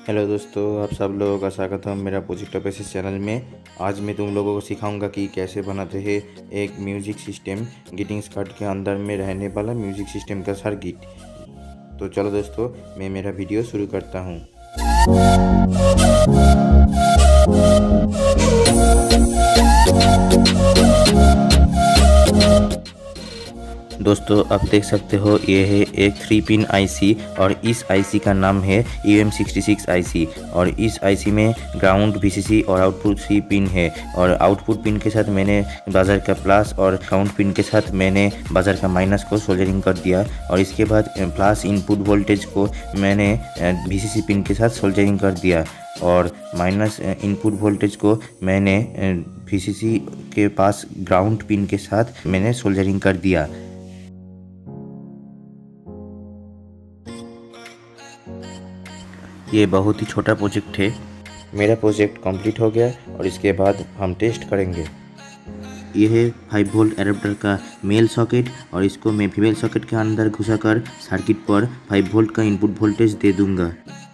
Hello दोस्तों, आप सब लोगों का स्वागत है मेरा प्रोजेक्ट बेसिस चैनल में। आज मैं तुम लोगों को सिखाऊंगा कि कैसे बनाते हैं एक म्यूजिक सिस्टम ग्रीटिंग्स कार्ड के अंदर में रहने वाला म्यूजिक सिस्टम का सर्किट। तो चलो दोस्तों, मैं मेरा वीडियो शुरू करता हूँ। दोस्तों, आप देख सकते हो ये है एक 3 पिन आईसी और इस आईसी का नाम है UM66 आईसी। और इस आईसी में ग्राउंड, VCC और आउटपुट 3 पिन है। और आउटपुट पिन के साथ मैंने बाजार का प्लस और ग्राउंड पिन के साथ मैंने बाजार का माइनस को सोल्डरिंग कर दिया। और इसके बाद प्लस इनपुट वोल्टेज को मैंने VCC पिन के साथ सोल्डरिंग कर दिया और माइनस इनपुट वोल्टेज को मैंने VCC के पास ग्राउंड पिन के साथ मैंने सोल्डरिंग कर दिया। ये बहुत ही छोटा प्रोजेक्ट है। मेरा प्रोजेक्ट कंप्लीट हो गया और इसके बाद हम टेस्ट करेंगे। यह है 5 वोल्ट एडाप्टर का मेल सॉकेट और इसको मैं फीमेल सॉकेट के अंदर घुसाकर सर्किट पर 5 वोल्ट का इनपुट वोल्टेज दे दूंगा।